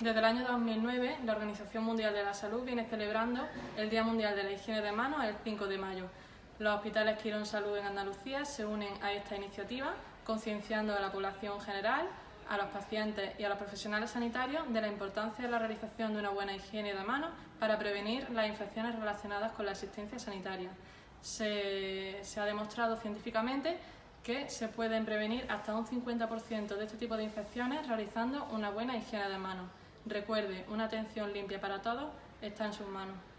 Desde el año 2009, la Organización Mundial de la Salud viene celebrando el Día Mundial de la Higiene de Manos el 5 de mayo. Los hospitales Quirón Salud en Andalucía se unen a esta iniciativa, concienciando a la población general, a los pacientes y a los profesionales sanitarios de la importancia de la realización de una buena higiene de manos para prevenir las infecciones relacionadas con la asistencia sanitaria. Se ha demostrado científicamente que se pueden prevenir hasta un 50% de este tipo de infecciones realizando una buena higiene de manos. Recuerde, una atención limpia para todos está en sus manos.